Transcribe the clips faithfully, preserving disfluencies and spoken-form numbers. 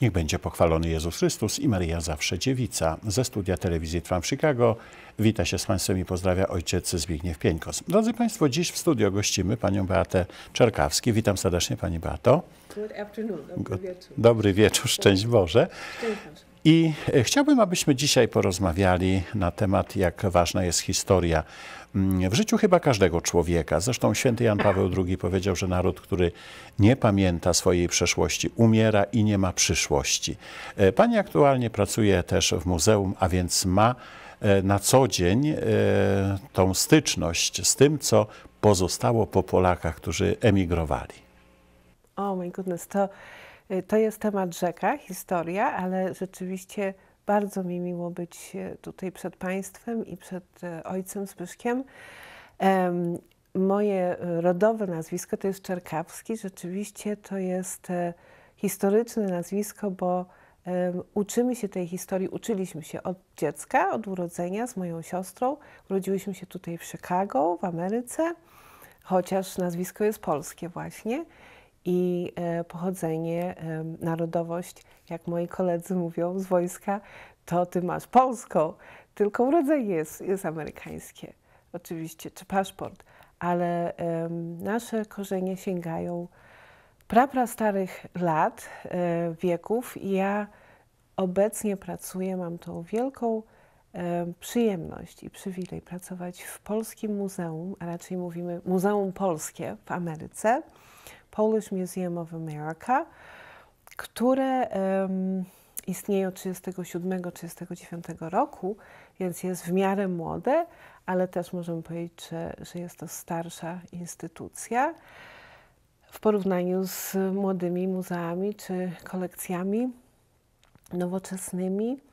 Niech będzie pochwalony Jezus Chrystus i Maryja zawsze dziewica. Ze studia telewizji Trwam w Chicago wita się z Państwem i pozdrawia ojciec Zbigniew Pieńkos. Drodzy Państwo, dziś w studio gościmy panią Beatę Czerkawski. Witam serdecznie Pani Beato. Good afternoon. Dobry wieczór. Dobry wieczór, szczęść Boże. I chciałbym, abyśmy dzisiaj porozmawiali na temat, jak ważna jest historia w życiu chyba każdego człowieka. Zresztą święty Jan Paweł drugi powiedział, że naród, który nie pamięta swojej przeszłości, umiera i nie ma przyszłości. Pani aktualnie pracuje też w muzeum, a więc ma na co dzień tą styczność z tym, co pozostało po Polakach, którzy emigrowali. Oh my goodness, to, to jest temat rzeka, historia, ale rzeczywiście bardzo mi miło być tutaj przed Państwem i przed ojcem Zbyszkiem. Um, moje rodowe nazwisko to jest Czerkawski. Rzeczywiście to jest historyczne nazwisko, bo um, uczymy się tej historii, uczyliśmy się od dziecka, od urodzenia z moją siostrą. Urodziłyśmy się tutaj w Chicago, w Ameryce, chociaż nazwisko jest polskie właśnie. I e, pochodzenie, e, narodowość, jak moi koledzy mówią z wojska, to ty masz polską, tylko urodzenie jest, jest amerykańskie, oczywiście, czy paszport, ale e, nasze korzenie sięgają praprastarych lat, e, wieków i ja obecnie pracuję, mam tą wielką e, przyjemność i przywilej pracować w Polskim Muzeum, a raczej mówimy Muzeum Polskie w Ameryce, Polish Museum of America, które um, istnieje od trzydziestego siódmego do trzydziestego dziewiątego roku, więc jest w miarę młode, ale też możemy powiedzieć, że, że jest to starsza instytucja w porównaniu z młodymi muzeami czy kolekcjami nowoczesnymi.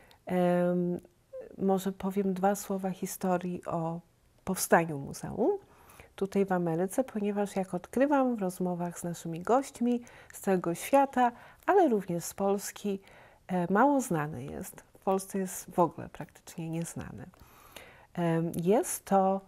Um, może powiem dwa słowa historii o powstaniu muzeum tutaj w Ameryce, ponieważ jak odkrywam w rozmowach z naszymi gośćmi z całego świata, ale również z Polski, mało znane jest. W Polsce jest w ogóle praktycznie nieznane. Jest to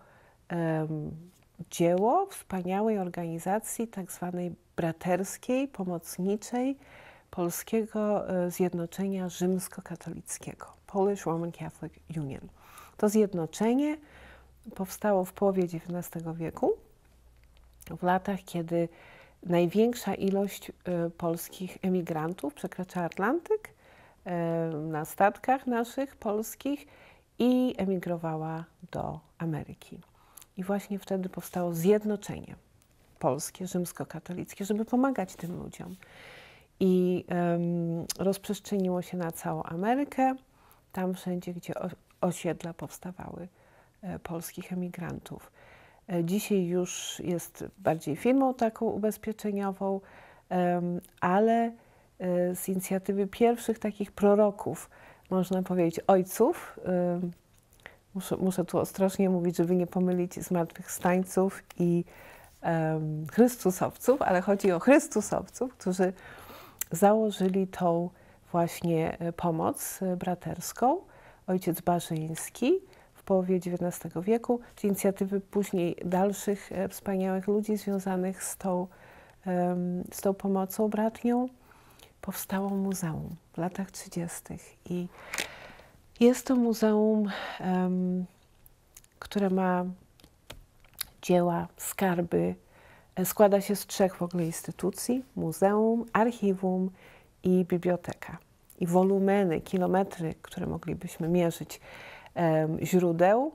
dzieło wspaniałej organizacji, tak zwanej braterskiej, pomocniczej Polskiego Zjednoczenia Rzymskokatolickiego, Polish Roman Catholic Union. To zjednoczenie powstało w połowie dziewiętnastego wieku, w latach, kiedy największa ilość y, polskich emigrantów przekracza Atlantyk y, na statkach naszych polskich i emigrowała do Ameryki. I właśnie wtedy powstało zjednoczenie polskie, rzymskokatolickie, żeby pomagać tym ludziom. I y, rozprzestrzeniło się na całą Amerykę, tam wszędzie, gdzie osiedla powstawały polskich emigrantów. Dzisiaj już jest bardziej firmą taką ubezpieczeniową, ale z inicjatywy pierwszych takich proroków, można powiedzieć ojców, muszę, muszę tu ostrożnie mówić, żeby nie pomylić zmartwychwstańców i chrystusowców, ale chodzi o chrystusowców, którzy założyli tą właśnie pomoc braterską, ojciec Barzyński, w połowie dziewiętnastego wieku, z inicjatywy później dalszych e, wspaniałych ludzi związanych z tą, e, z tą pomocą bratnią, powstało muzeum w latach trzydziestych. I jest to muzeum, e, które ma dzieła, skarby, e, składa się z trzech w ogóle instytucji: muzeum, archiwum i biblioteka. I wolumeny, kilometry, które moglibyśmy mierzyć, źródeł,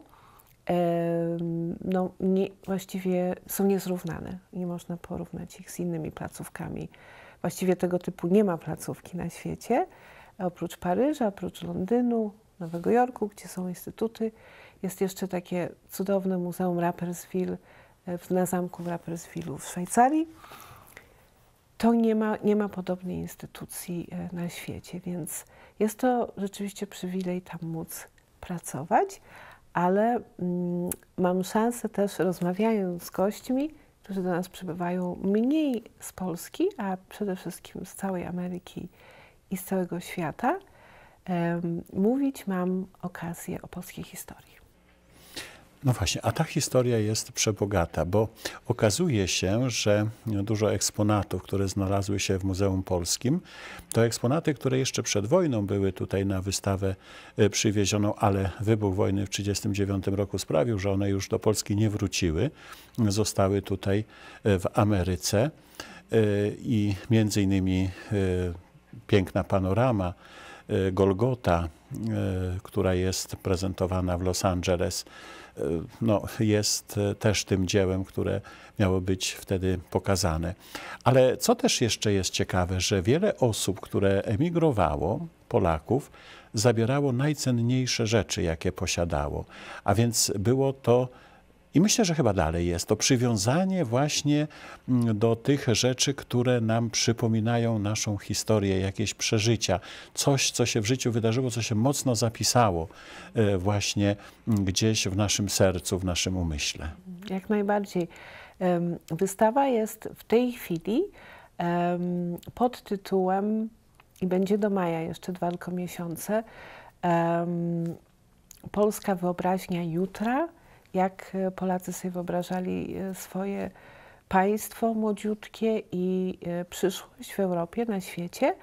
no, nie, właściwie są niezrównane. Nie można porównać ich z innymi placówkami. Właściwie tego typu nie ma placówki na świecie. Oprócz Paryża, oprócz Londynu, Nowego Jorku, gdzie są instytuty, jest jeszcze takie cudowne Muzeum Rapperswil na zamku w Rapperswilu w Szwajcarii. To nie ma, nie ma podobnej instytucji na świecie, więc jest to rzeczywiście przywilej tam móc pracować, ale mm, mam szansę też, rozmawiając z gośćmi, którzy do nas przybywają mniej z Polski, a przede wszystkim z całej Ameryki i z całego świata, um, mówić mam okazję o polskiej historii. No właśnie, a ta historia jest przebogata, bo okazuje się, że dużo eksponatów, które znalazły się w Muzeum Polskim, to eksponaty, które jeszcze przed wojną były tutaj na wystawę przywiezioną, ale wybuch wojny w tysiąc dziewięćset trzydziestym dziewiątym roku sprawił, że one już do Polski nie wróciły. Zostały tutaj w Ameryce i między innymi piękna panorama Golgota, która jest prezentowana w Los Angeles, no, jest też tym dziełem, które miało być wtedy pokazane. Ale co też jeszcze jest ciekawe, że wiele osób, które emigrowało, Polaków, zabierało najcenniejsze rzeczy, jakie posiadało. A więc było to, i myślę, że chyba dalej jest to przywiązanie właśnie do tych rzeczy, które nam przypominają naszą historię, jakieś przeżycia, coś, co się w życiu wydarzyło, co się mocno zapisało właśnie gdzieś w naszym sercu, w naszym umyśle. Jak najbardziej. Wystawa jest w tej chwili pod tytułem, i będzie do maja jeszcze dwa tylko miesiące, Polska wyobraźnia jutra. Jak Polacy sobie wyobrażali swoje państwo młodziutkie i przyszłość w Europie, na świecie.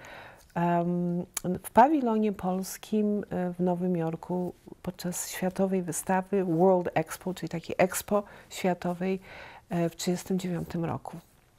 W pawilonie polskim w Nowym Jorku podczas światowej wystawy World Expo, czyli takiej Expo światowej w tysiąc dziewięćset trzydziestym dziewiątym roku.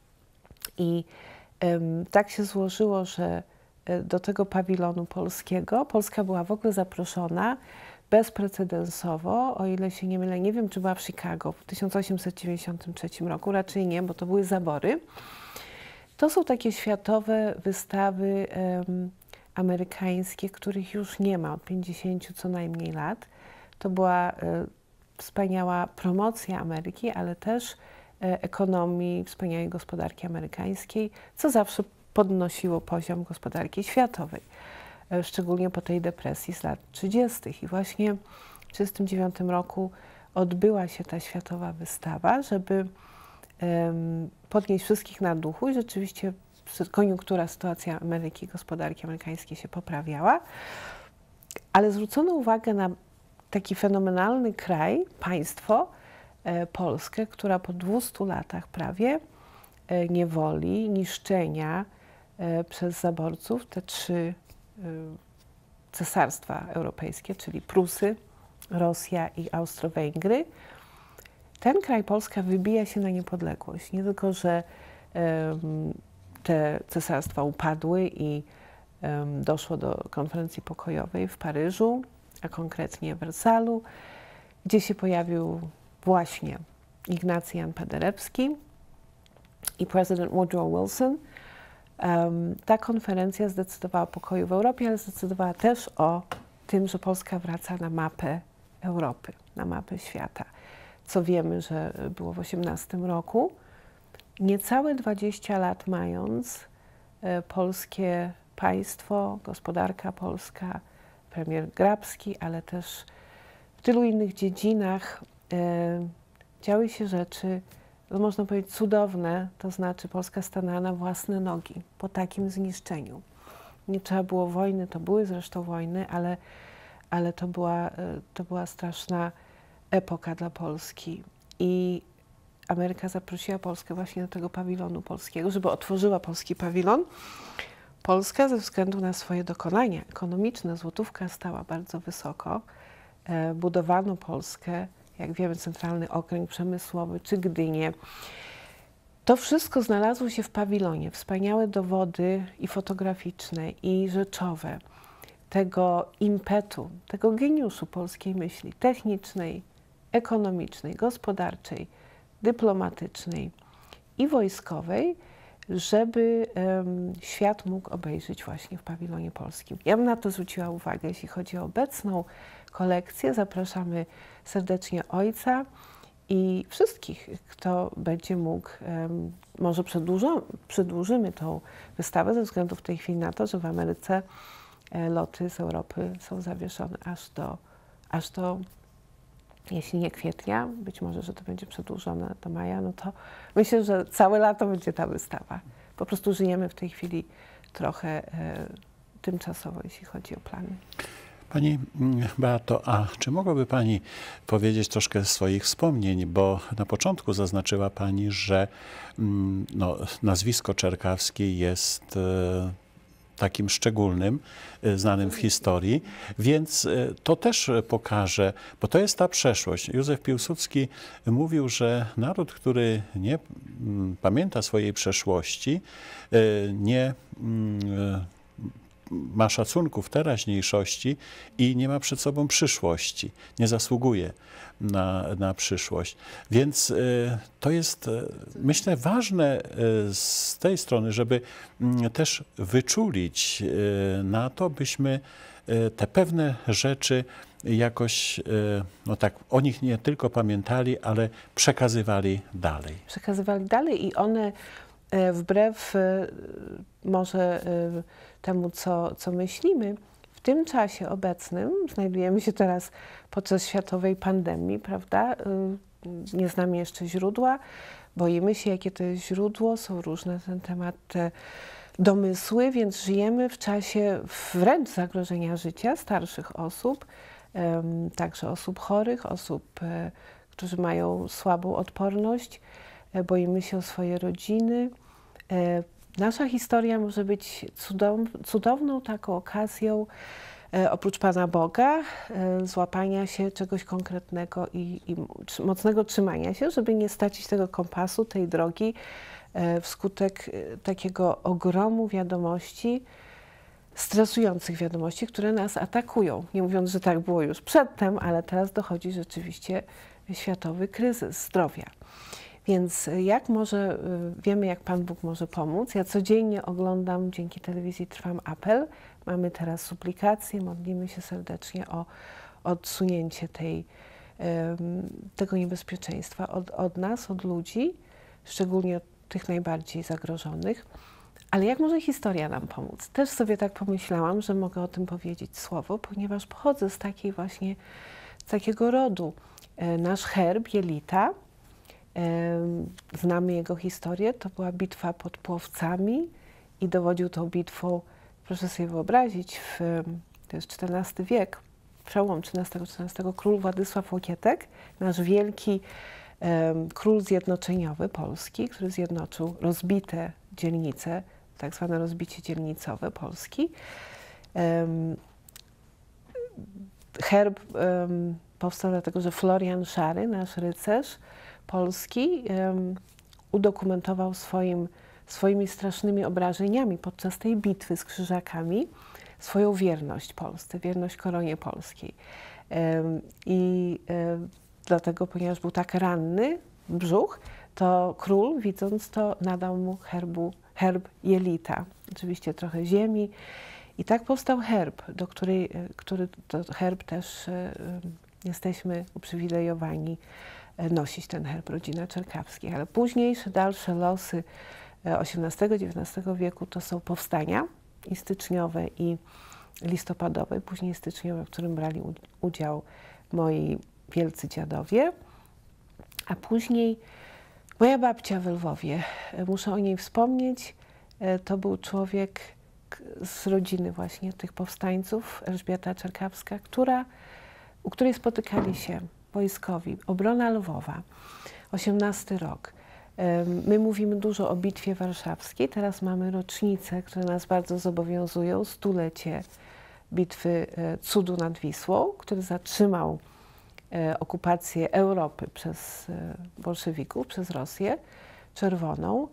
I tak się złożyło, że do tego pawilonu polskiego Polska była w ogóle zaproszona bezprecedensowo, o ile się nie mylę, nie wiem, czy była w Chicago w tysiąc osiemset dziewięćdziesiątym trzecim roku, raczej nie, bo to były zabory. To są takie światowe wystawy um, amerykańskie, których już nie ma od pięćdziesięciu co najmniej lat. To była e, wspaniała promocja Ameryki, ale też e, ekonomii, wspaniałej gospodarki amerykańskiej, co zawsze podnosiło poziom gospodarki światowej. Szczególnie po tej depresji z lat trzydziestych. I właśnie w tysiąc dziewięćset trzydziestym dziewiątym roku odbyła się ta światowa wystawa, żeby um, podnieść wszystkich na duchu i rzeczywiście koniunktura, sytuacja Ameryki, gospodarki amerykańskiej się poprawiała. Ale zwrócono uwagę na taki fenomenalny kraj, państwo, e, Polskę, która po dwustu latach prawie e, niewoli, niszczenia e, przez zaborców, te trzy cesarstwa europejskie, czyli Prusy, Rosja i Austro-Węgry. Ten kraj, Polska, wybija się na niepodległość. Nie tylko, że um, te cesarstwa upadły i um, doszło do konferencji pokojowej w Paryżu, a konkretnie w Wersalu, gdzie się pojawił właśnie Ignacy Jan Paderewski i prezydent Woodrow Wilson. Um, ta konferencja zdecydowała o pokoju w Europie, ale zdecydowała też o tym, że Polska wraca na mapę Europy, na mapę świata. Co wiemy, że było w osiemnastym roku. Niecałe dwadzieścia lat mając, e, polskie państwo, gospodarka polska, premier Grabski, ale też w tylu innych dziedzinach e, działy się rzeczy, no można powiedzieć, cudowne, to znaczy Polska stanęła na własne nogi po takim zniszczeniu. Nie trzeba było wojny, to były zresztą wojny, ale, ale to, była, to była straszna epoka dla Polski. I Ameryka zaprosiła Polskę właśnie do tego pawilonu polskiego, żeby otworzyła polski pawilon. Polska ze względu na swoje dokonania ekonomiczne, złotówka stała bardzo wysoko. E, budowano Polskę, jak wiemy, Centralny Okręg Przemysłowy czy Gdynię. To wszystko znalazło się w pawilonie. Wspaniałe dowody i fotograficzne, i rzeczowe tego impetu, tego geniuszu polskiej myśli technicznej, ekonomicznej, gospodarczej, dyplomatycznej i wojskowej, żeby um, świat mógł obejrzeć właśnie w pawilonie polskim. Ja bym na to zwróciła uwagę, jeśli chodzi o obecną kolekcję. Zapraszamy serdecznie ojca i wszystkich, kto będzie mógł, um, może przedłużo, przedłużymy tą wystawę ze względu w tej chwili na to, że w Ameryce e, loty z Europy są zawieszone aż do, aż do, jeśli nie kwietnia, być może, że to będzie przedłużone do maja, no to myślę, że całe lato będzie ta wystawa. Po prostu żyjemy w tej chwili trochę e, tymczasowo, jeśli chodzi o plany. Pani Beato, a czy mogłaby Pani powiedzieć troszkę swoich wspomnień, bo na początku zaznaczyła Pani, że no, nazwisko Czerkawski jest takim szczególnym, znanym w historii, więc to też pokaże, bo to jest ta przeszłość. Józef Piłsudski mówił, że naród, który nie pamięta swojej przeszłości, nie ma szacunku w teraźniejszości i nie ma przed sobą przyszłości, nie zasługuje na, na przyszłość. Więc y, to jest, y, myślę, ważne y, z tej strony, żeby y, też wyczulić y, na to, byśmy y, te pewne rzeczy jakoś, y, no tak, o nich nie tylko pamiętali, ale przekazywali dalej. Przekazywali dalej i one wbrew może temu, co, co myślimy, w tym czasie obecnym, znajdujemy się teraz podczas światowej pandemii, prawda? Nie znamy jeszcze źródła, boimy się, jakie to jest źródło, są różne na ten temat domysły, więc żyjemy w czasie wręcz zagrożenia życia starszych osób, także osób chorych, osób, którzy mają słabą odporność. Boimy się o swoje rodziny. Nasza historia może być cudow, cudowną taką okazją, oprócz Pana Boga, złapania się czegoś konkretnego i, i mocnego trzymania się, żeby nie stracić tego kompasu, tej drogi wskutek takiego ogromu wiadomości, stresujących wiadomości, które nas atakują. Nie mówiąc, że tak było już przedtem, ale teraz dochodzi rzeczywiście światowy kryzys zdrowia. Więc jak może, wiemy, jak Pan Bóg może pomóc. Ja codziennie oglądam, dzięki telewizji Trwam apel. Mamy teraz suplikacje, modlimy się serdecznie o odsunięcie tej, tego niebezpieczeństwa od, od nas, od ludzi, szczególnie od tych najbardziej zagrożonych. Ale jak może historia nam pomóc? Też sobie tak pomyślałam, że mogę o tym powiedzieć słowo, ponieważ pochodzę z takiej właśnie, z takiego rodu. Nasz herb, jelita, znamy jego historię, to była bitwa pod Płowcami i dowodził tą bitwą, proszę sobie wyobrazić, w, to jest czternasty wiek, przełom trzynastego czternastego, król Władysław Łokietek, nasz wielki um, król zjednoczeniowy Polski, który zjednoczył rozbite dzielnice, tak zwane rozbicie dzielnicowe Polski. Um, herb um, powstał dlatego, że Florian Szary, nasz rycerz polski, um, udokumentował swoim, swoimi strasznymi obrażeniami podczas tej bitwy z krzyżakami swoją wierność Polsce, wierność koronie polskiej. Um, I um, dlatego, ponieważ był tak ranny w brzuch, to król, widząc to, nadał mu herbu, herb jelita. Oczywiście trochę ziemi. I tak powstał herb, do której, który to herb też um, jesteśmy uprzywilejowani nosić ten herb, rodzina Czerkawskich. Ale późniejsze, dalsze losy osiemnastego dziewiętnastego wieku to są powstania i styczniowe, i listopadowe, później styczniowe, w którym brali udział moi wielcy dziadowie, a później moja babcia w Lwowie. Muszę o niej wspomnieć. To był człowiek z rodziny właśnie tych powstańców, Elżbieta Czerkawska, która, u której spotykali się wojskowi. Obrona Lwowa, osiemnasty rok. My mówimy dużo o Bitwie Warszawskiej. Teraz mamy rocznice, które nas bardzo zobowiązują. Stulecie Bitwy Cudu nad Wisłą, który zatrzymał okupację Europy przez bolszewików, przez Rosję Czerwoną.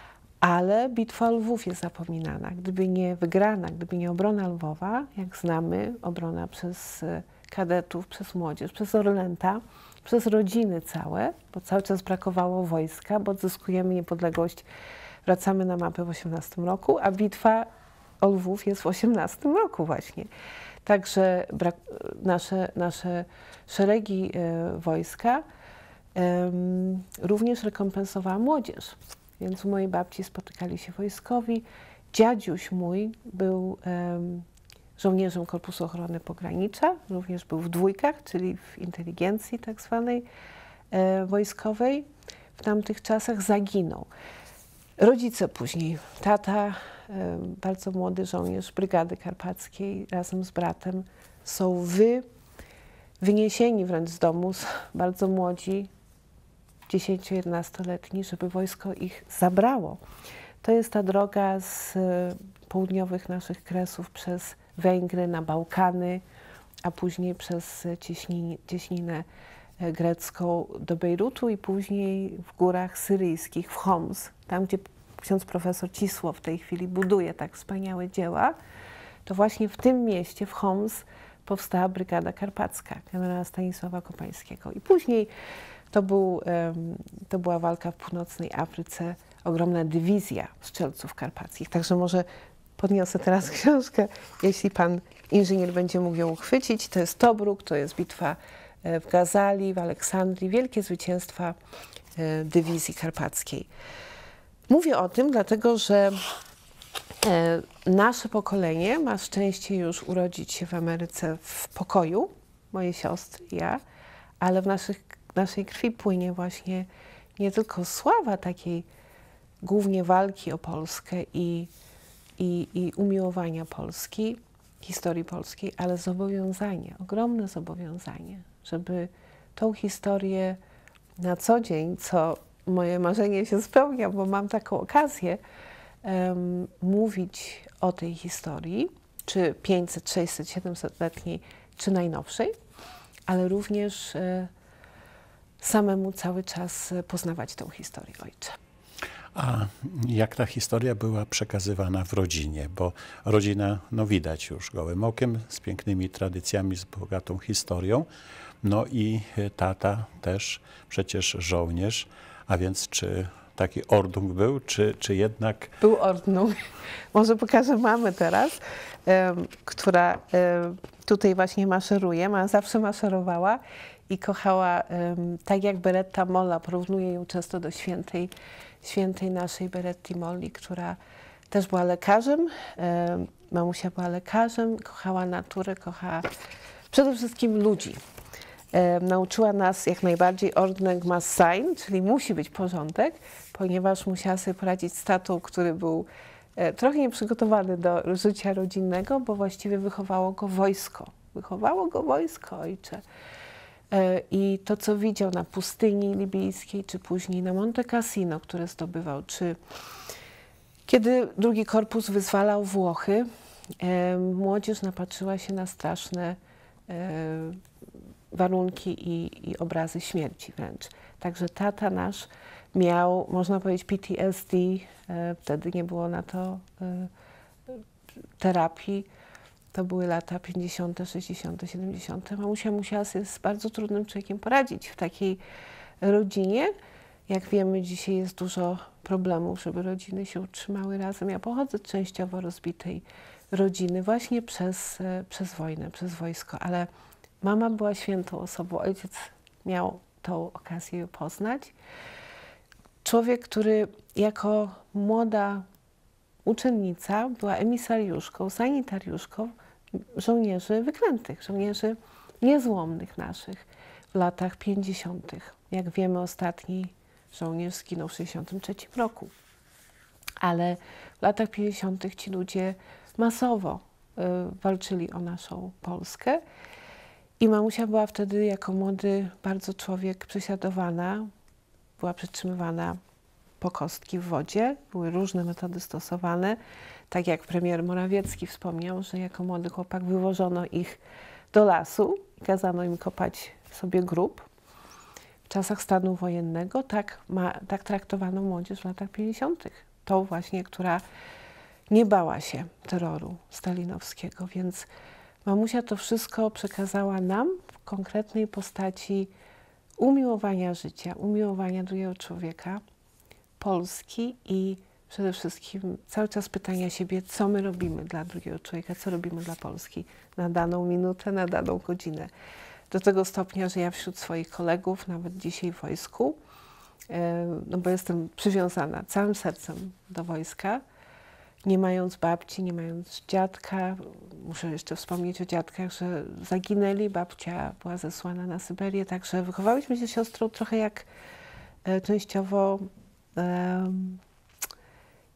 Ale bitwa o Lwów jest zapominana. Gdyby nie wygrana, gdyby nie obrona Lwowa, jak znamy, obrona przez kadetów, przez młodzież, przez Orlęta, przez rodziny całe, bo cały czas brakowało wojska, bo odzyskujemy niepodległość, wracamy na mapę w osiemnastym roku, a bitwa o Lwów jest w osiemnastym roku właśnie. Także brak, nasze, nasze szeregi e, wojska e, również rekompensowała młodzież. Więc u mojej babci spotykali się wojskowi. Dziadziuś mój był um, żołnierzem Korpusu Ochrony Pogranicza, również był w dwójkach, czyli w inteligencji tak zwanej e, wojskowej. W tamtych czasach zaginął. Rodzice później, tata bardzo młody żołnierz Brygady Karpackiej razem z bratem są wy, wyniesieni wręcz z domu, bardzo młodzi, dziesięcio-jedenastoletni, żeby wojsko ich zabrało. To jest ta droga z południowych naszych kresów przez Węgry na Bałkany, a później przez cieśninę, cieśninę grecką do Bejrutu i później w górach syryjskich, w Homs, tam gdzie ksiądz profesor Cisło w tej chwili buduje tak wspaniałe dzieła, to właśnie w tym mieście, w Homs, powstała Brygada Karpacka generała Stanisława Kopańskiego. I później to, był, to była walka w północnej Afryce, ogromna dywizja strzelców karpackich. Także może podniosę teraz książkę, jeśli pan inżynier będzie mógł ją uchwycić. To jest Tobruk, to jest bitwa w Gazali, w Aleksandrii, wielkie zwycięstwa dywizji karpackiej. Mówię o tym dlatego, że nasze pokolenie ma szczęście już urodzić się w Ameryce w pokoju, moje siostry, ja, ale w naszych, naszej krwi płynie właśnie nie tylko sława takiej głównie walki o Polskę i, i, i umiłowania Polski, historii polskiej, ale zobowiązanie, ogromne zobowiązanie, żeby tą historię na co dzień, co moje marzenie się spełnia, bo mam taką okazję, um, mówić o tej historii, czy pięćset, sześćset, siedemsetletniej, czy najnowszej, ale również e, samemu cały czas poznawać tą historię, ojcze. A jak ta historia była przekazywana w rodzinie? Bo rodzina, no widać już gołym okiem, z pięknymi tradycjami, z bogatą historią. No i tata też przecież żołnierz, a więc czy taki ordnung był, czy, czy jednak... Był ordnung. Może pokażę mamę teraz, um, która um, tutaj właśnie maszeruje. Mama zawsze maszerowała i kochała, um, tak jak Beretta Molla, porównuję ją często do świętej, świętej naszej Beretty Molli, która też była lekarzem. Um, mamusia była lekarzem, kochała naturę, kochała przede wszystkim ludzi. E, nauczyła nas jak najbardziej ordnung must sein, czyli musi być porządek, ponieważ musiała sobie poradzić z tatą, który był e, trochę nieprzygotowany do życia rodzinnego, bo właściwie wychowało go wojsko. Wychowało go wojsko, ojcze. E, I to, co widział na pustyni libijskiej, czy później na Monte Cassino, które zdobywał, czy kiedy drugi korpus wyzwalał Włochy, e, młodzież napatrzyła się na straszne e, warunki i, i obrazy śmierci wręcz. Także tata nasz miał, można powiedzieć, P T S D, e, wtedy nie było na to e, terapii. To były lata pięćdziesiąte, sześćdziesiąte, siedemdziesiąte. Mamusia musiała sobie z bardzo trudnym człowiekiem poradzić w takiej rodzinie. Jak wiemy, dzisiaj jest dużo problemów, żeby rodziny się utrzymały razem. Ja pochodzę z częściowo rozbitej rodziny właśnie przez, e, przez wojnę, przez wojsko, ale mama była świętą osobą, ojciec miał tą okazję poznać. Człowiek, który jako młoda uczennica była emisariuszką, sanitariuszką żołnierzy wyklętych, żołnierzy niezłomnych naszych w latach pięćdziesiątych. Jak wiemy, ostatni żołnierz zginął w sześćdziesiątym trzecim roku. Ale w latach pięćdziesiątych ci ludzie masowo y, walczyli o naszą Polskę. I mamusia była wtedy jako młody bardzo człowiek prześladowana, była przytrzymywana po kostki w wodzie. Były różne metody stosowane. Tak jak premier Morawiecki wspomniał, że jako młody chłopak wywożono ich do lasu i kazano im kopać sobie grób. W czasach stanu wojennego tak, ma, tak traktowano młodzież w latach pięćdziesiątych. Tą właśnie, która nie bała się terroru stalinowskiego, więc mamusia to wszystko przekazała nam w konkretnej postaci umiłowania życia, umiłowania drugiego człowieka, Polski i przede wszystkim cały czas pytania siebie, co my robimy dla drugiego człowieka, co robimy dla Polski na daną minutę, na daną godzinę. Do tego stopnia, że ja wśród swoich kolegów, nawet dzisiaj w wojsku, no bo jestem przywiązana całym sercem do wojska, nie mając babci, nie mając dziadka, muszę jeszcze wspomnieć o dziadkach, że zaginęli, babcia była zesłana na Syberię, także wychowałyśmy się z siostrą trochę jak e, częściowo e,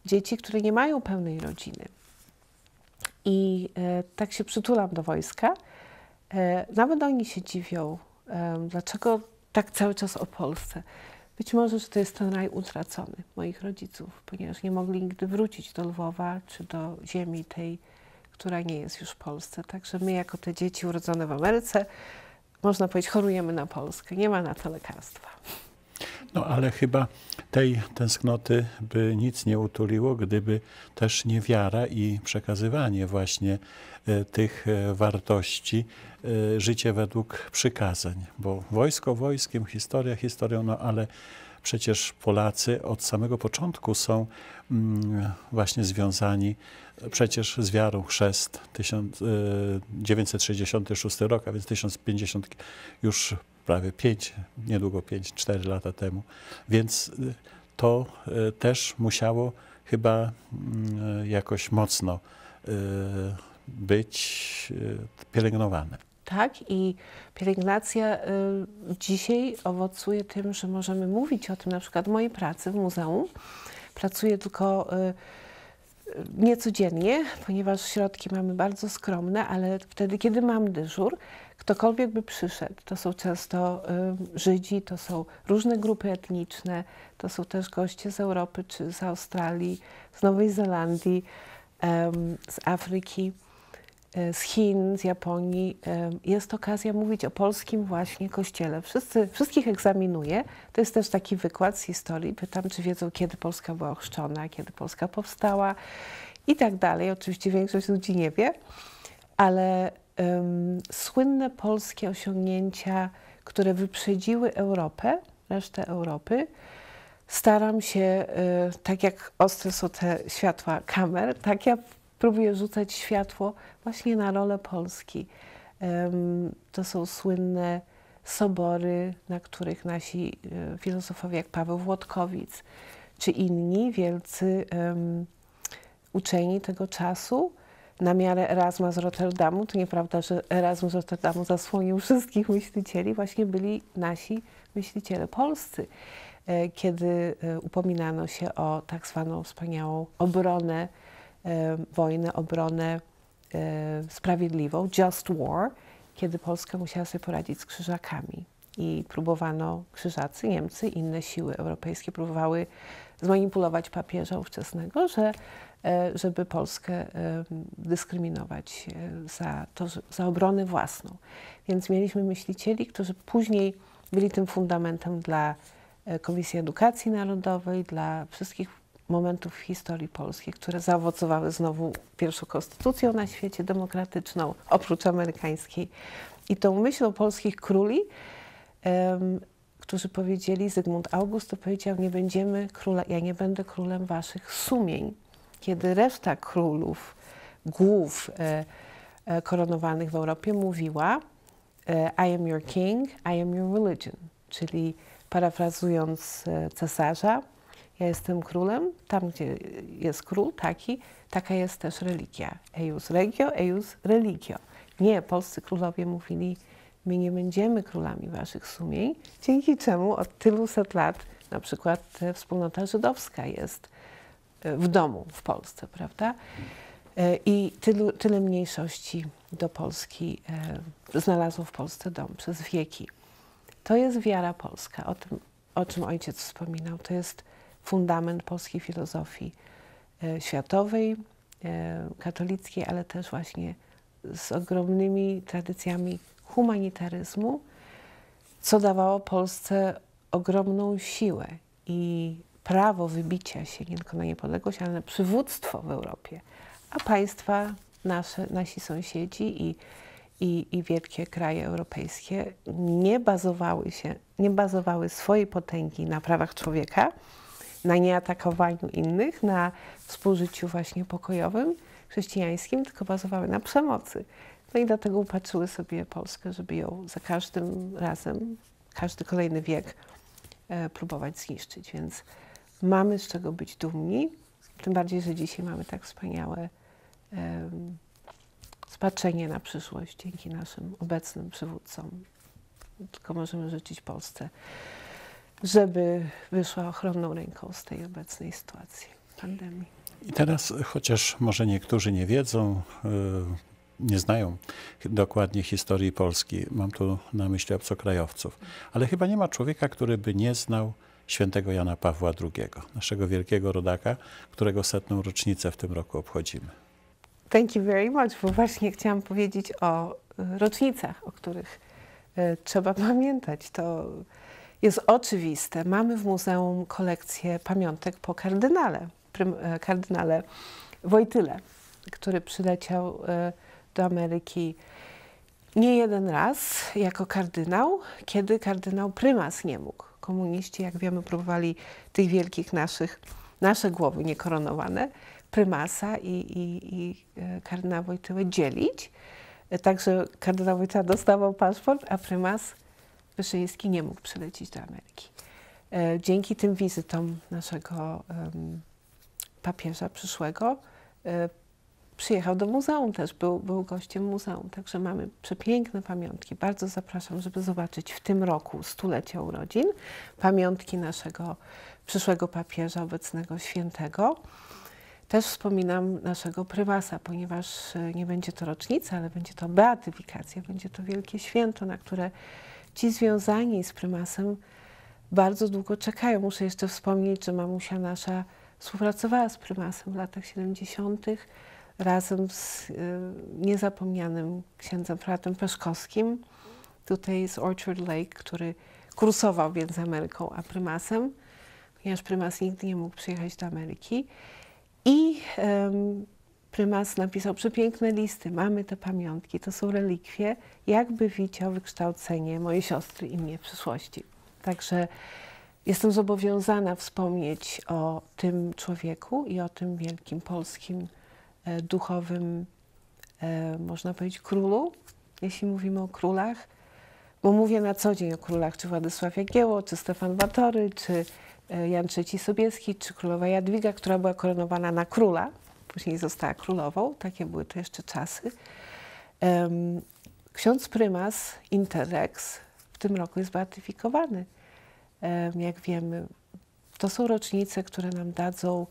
dzieci, które nie mają pełnej rodziny. I e, tak się przytulam do wojska. E, nawet oni się dziwią, e, dlaczego tak cały czas o Polsce. Być może, że to jest ten raj utracony moich rodziców, ponieważ nie mogli nigdy wrócić do Lwowa czy do ziemi tej, która nie jest już w Polsce. Także my, jako te dzieci urodzone w Ameryce, można powiedzieć, chorujemy na Polskę. Nie ma na to lekarstwa. No ale chyba tej tęsknoty by nic nie utuliło, gdyby też nie wiara i przekazywanie właśnie e, tych e, wartości, e, życie według przykazań. Bo wojsko wojskiem, historia historią, no ale przecież Polacy od samego początku są mm, właśnie związani przecież z wiarą. Chrzest tysiąc dziewięćset sześćdziesiąty szósty rok, a więc tysiąc pięćdziesiąt już prawie pięć, niedługo pięć, cztery lata temu. Więc to też musiało chyba jakoś mocno być pielęgnowane. Tak, i pielęgnacja y, dzisiaj owocuje tym, że możemy mówić o tym, na przykład w mojej pracy w muzeum. Pracuję tylko y, niecodziennie, ponieważ środki mamy bardzo skromne, ale wtedy, kiedy mam dyżur, ktokolwiek by przyszedł, to są często y, Żydzi, to są różne grupy etniczne, to są też goście z Europy czy z Australii, z Nowej Zelandii, y, z Afryki, y, z Chin, z Japonii. Y, jest okazja mówić o polskim właśnie kościele. Wszyscy, wszystkich egzaminuję. To jest też taki wykład z historii. Pytam, czy wiedzą, kiedy Polska była ochrzczona, kiedy Polska powstała i tak dalej. Oczywiście większość ludzi nie wie, ale Um, słynne polskie osiągnięcia, które wyprzedziły Europę, resztę Europy. Staram się, y, tak jak ostre są te światła kamer, tak ja próbuję rzucać światło właśnie na rolę Polski. Um, to są słynne sobory, na których nasi y, filozofowie jak Paweł Włodkowic czy inni wielcy um, uczeni tego czasu, na miarę Erasma z Rotterdamu. To nieprawda, że Erasmus z Rotterdamu zasłonił wszystkich myślicieli. Właśnie byli nasi myśliciele polscy, kiedy upominano się o tak zwaną wspaniałą obronę, wojnę, obronę sprawiedliwą, just war, kiedy Polska musiała sobie poradzić z krzyżakami. I próbowano, krzyżacy, Niemcy, inne siły europejskie próbowały zmanipulować papieża ówczesnego, że żeby Polskę dyskryminować za, to, za obronę własną. Więc mieliśmy myślicieli, którzy później byli tym fundamentem dla Komisji Edukacji Narodowej, dla wszystkich momentów w historii polskiej, które zaowocowały znowu pierwszą konstytucją na świecie, demokratyczną, oprócz amerykańskiej. I tą myślą polskich króli, um, którzy powiedzieli, Zygmunt August to powiedział, nie będziemy króla, ja nie będę królem waszych sumień. Kiedy reszta królów, głów e, e, koronowanych w Europie mówiła e, I am your king, I am your religion, czyli parafrazując e, cesarza, ja jestem królem, tam gdzie jest król taki, taka jest też religia. Eius regio, eius religio. Nie, polscy królowie mówili, my nie będziemy królami waszych sumień, dzięki czemu od tylu set lat na przykład e, wspólnota żydowska jest w domu w Polsce, prawda? I tylu, tyle mniejszości do Polski e, znalazło w Polsce dom przez wieki. To jest wiara polska, o tym, o czym ojciec wspominał. To jest fundament polskiej filozofii e, światowej, e, katolickiej, ale też właśnie z ogromnymi tradycjami humanitaryzmu, co dawało Polsce ogromną siłę i prawo wybicia się nie tylko na niepodległość, ale na przywództwo w Europie. A państwa, nasze, nasi sąsiedzi i, i, i wielkie kraje europejskie nie bazowały się, nie bazowały swojej potęgi na prawach człowieka, na nieatakowaniu innych, na współżyciu właśnie pokojowym, chrześcijańskim, tylko bazowały na przemocy. No i dlatego upatrzyły sobie Polskę, żeby ją za każdym razem, każdy kolejny wiek e, próbować zniszczyć. Więc mamy z czego być dumni, tym bardziej, że dzisiaj mamy tak wspaniałe um, spatrzenie na przyszłość dzięki naszym obecnym przywódcom. Tylko możemy życzyć Polsce, żeby wyszła ochronną ręką z tej obecnej sytuacji pandemii. I teraz, chociaż może niektórzy nie wiedzą, nie znają dokładnie historii Polski, mam tu na myśli obcokrajowców, ale chyba nie ma człowieka, który by nie znał świętego Jana Pawła drugiego, naszego wielkiego rodaka, którego setną rocznicę w tym roku obchodzimy. Thank you very much, bo właśnie chciałam powiedzieć o rocznicach, o których y, trzeba pamiętać. To jest oczywiste. Mamy w muzeum kolekcję pamiątek po kardynale, prym, y, kardynale Wojtyle, który przyleciał y, do Ameryki nie jeden raz jako kardynał, kiedy kardynał prymas nie mógł. Komuniści, jak wiemy, próbowali tych wielkich naszych, nasze głowy niekoronowane, prymasa i, i, i kardynała Wojtyłę dzielić. Także kardynał Wojtyła dostawał paszport, a prymas Wyszyński nie mógł przylecieć do Ameryki. Dzięki tym wizytom naszego um, papieża przyszłego um, przyjechał do muzeum też, był, był gościem muzeum, także mamy przepiękne pamiątki. Bardzo zapraszam, żeby zobaczyć w tym roku stulecie urodzin pamiątki naszego przyszłego papieża, obecnego świętego. Też wspominam naszego prymasa, ponieważ nie będzie to rocznica, ale będzie to beatyfikacja, będzie to wielkie święto, na które ci związani z prymasem bardzo długo czekają. Muszę jeszcze wspomnieć, że mamusia nasza współpracowała z prymasem w latach siedemdziesiątych razem z y, niezapomnianym księdzem fratem Peszkowskim, tutaj z Orchard Lake, który kursował między Ameryką a prymasem, ponieważ prymas nigdy nie mógł przyjechać do Ameryki. I um, prymas napisał przepiękne listy. Mamy te pamiątki, to są relikwie, jakby widział wykształcenie mojej siostry i mnie w przyszłości. Także jestem zobowiązana wspomnieć o tym człowieku i o tym wielkim polskim e, duchowym, e, można powiedzieć, królu, jeśli mówimy o królach, bo mówię na co dzień o królach, czy Władysław Jagiełło, czy Stefan Batory, czy Jan trzeci Sobieski, czy królowa Jadwiga, która była koronowana na króla, później została królową, takie były to jeszcze czasy. Um, ksiądz prymas Interrex w tym roku jest beatyfikowany. Um, jak wiemy, to są rocznice, które nam dadzą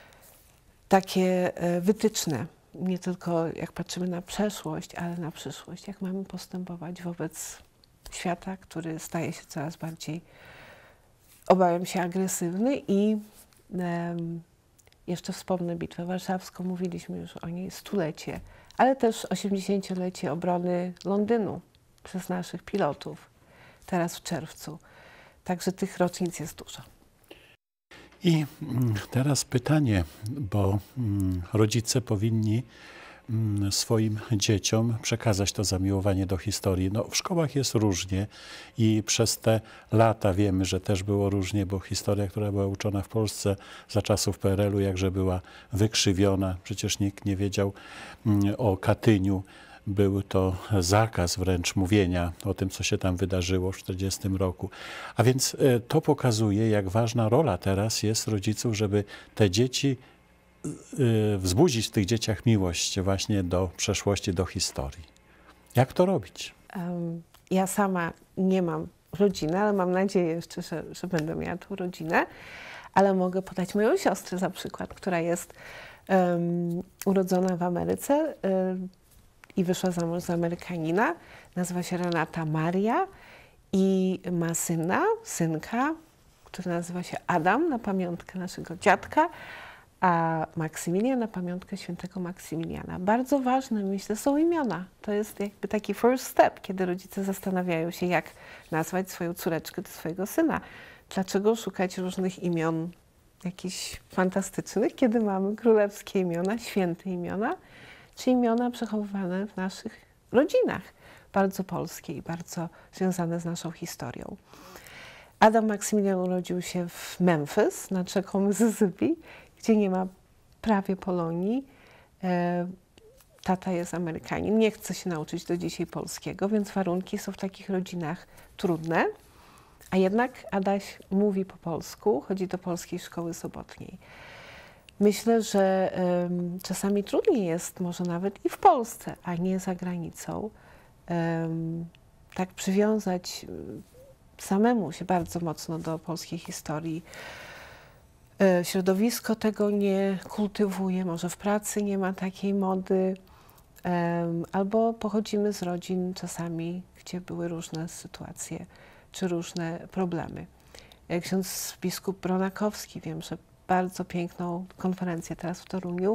takie e, wytyczne, nie tylko jak patrzymy na przeszłość, ale na przyszłość, jak mamy postępować wobec świata, który staje się coraz bardziej, obawiam się, agresywny. I um, jeszcze wspomnę Bitwę Warszawską, mówiliśmy już o niej, stulecie, ale też osiemdziesięciolecie obrony Londynu przez naszych pilotów, teraz w czerwcu. Także tych rocznic jest dużo. I teraz pytanie, bo rodzice powinni swoim dzieciom przekazać to zamiłowanie do historii. No, w szkołach jest różnie i przez te lata wiemy, że też było różnie, bo historia, która była uczona w Polsce za czasów P R L u, jakże była wykrzywiona. Przecież nikt nie wiedział o Katyniu. Był to zakaz wręcz mówienia o tym, co się tam wydarzyło w tysiąc dziewięćset czterdziestym roku. A więc to pokazuje, jak ważna rola teraz jest rodziców, żeby te dzieci wzbudzić w tych dzieciach miłość właśnie do przeszłości, do historii. Jak to robić? Um, ja sama nie mam rodziny, ale mam nadzieję jeszcze, że, że będę miała tą rodzinę. Ale mogę podać moją siostrę za przykład, która jest um, urodzona w Ameryce um, i wyszła za mąż za Amerykanina. Nazywa się Renata Maria i ma syna, synka, który nazywa się Adam, na pamiątkę naszego dziadka, a Maksymilian na pamiątkę świętego Maksymiliana. Bardzo ważne, myślę, są imiona. To jest jakby taki first step, kiedy rodzice zastanawiają się, jak nazwać swoją córeczkę czy swojego syna. Dlaczego szukać różnych imion jakichś fantastycznych, kiedy mamy królewskie imiona, święte imiona, czy imiona przechowywane w naszych rodzinach, bardzo polskie i bardzo związane z naszą historią. Adam Maksymilian urodził się w Memphis nad rzeką Mississippi, gdzie nie ma prawie Polonii. E, tata jest Amerykanin, nie chce się nauczyć do dzisiaj polskiego, więc warunki są w takich rodzinach trudne. A jednak Adaś mówi po polsku, chodzi do polskiej szkoły sobotniej. Myślę, że um, czasami trudniej jest, może nawet i w Polsce, a nie za granicą, um, tak przywiązać samemu się bardzo mocno do polskiej historii. Środowisko tego nie kultywuje, może w pracy nie ma takiej mody, albo pochodzimy z rodzin czasami, gdzie były różne sytuacje czy różne problemy. Ksiądz biskup Bronakowski, wiem, że bardzo piękną konferencję teraz w Toruniu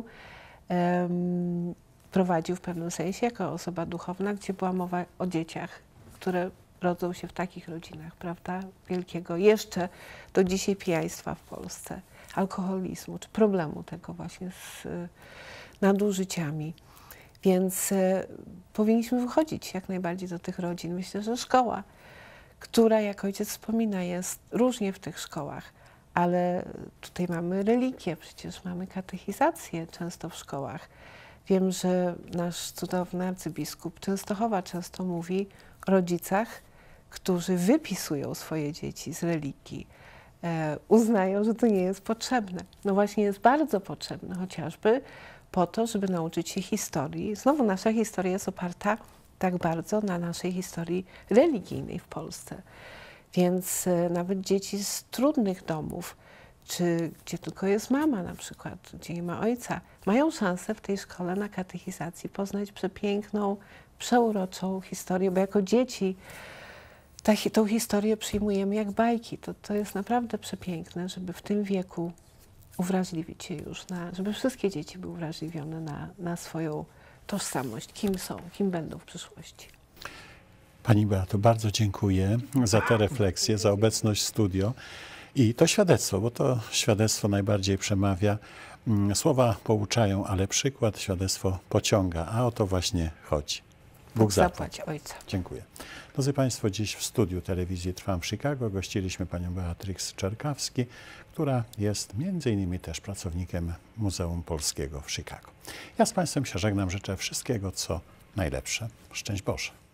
um, prowadził w pewnym sensie jako osoba duchowna, gdzie była mowa o dzieciach, które rodzą się w takich rodzinach, prawda, wielkiego jeszcze do dzisiaj pijaństwa w Polsce, alkoholizmu, czy problemu tego właśnie z y, nadużyciami. Więc y, powinniśmy wychodzić jak najbardziej do tych rodzin. Myślę, że szkoła, która, jak ojciec wspomina, jest różnie w tych szkołach, ale tutaj mamy religię, przecież mamy katechizację często w szkołach. Wiem, że nasz cudowny arcybiskup Częstochowa często mówi o rodzicach, którzy wypisują swoje dzieci z religii, e, uznają, że to nie jest potrzebne. No właśnie jest bardzo potrzebne, chociażby po to, żeby nauczyć się historii. Znowu nasza historia jest oparta tak bardzo na naszej historii religijnej w Polsce. Więc e, nawet dzieci z trudnych domów, czy gdzie tylko jest mama na przykład, gdzie nie ma ojca, mają szansę w tej szkole na katechizacji poznać przepiękną, przeuroczą historię, bo jako dzieci ta, tą historię przyjmujemy jak bajki. To, to jest naprawdę przepiękne, żeby w tym wieku uwrażliwić się już, na, żeby wszystkie dzieci były uwrażliwione na, na swoją tożsamość, kim są, kim będą w przyszłości. Pani Beato, bardzo dziękuję za te refleksje, za obecność w studio i to świadectwo, bo to świadectwo najbardziej przemawia. Słowa pouczają, ale przykład, świadectwo pociąga, a o to właśnie chodzi. Bóg zapłać. Ojca. Dziękuję. Drodzy Państwo, dziś w studiu telewizji Trwam w Chicago gościliśmy panią Beatrix Czerkawski, która jest między innymi też pracownikiem Muzeum Polskiego w Chicago. Ja z Państwem się żegnam, życzę wszystkiego, co najlepsze. Szczęść Boże.